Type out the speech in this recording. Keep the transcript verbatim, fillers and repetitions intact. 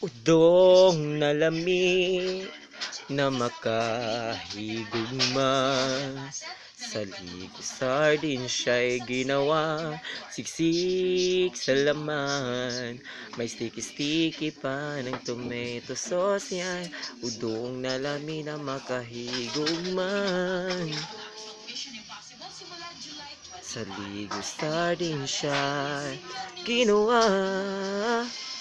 Udong na lami na makahigugma sa ligo sardin siya'y ginawa siksik sa laman. May sticky-sticky pa ng tomato sauce yan. Udong na lami na makahigugman sa ligo sardin siya'y ginawa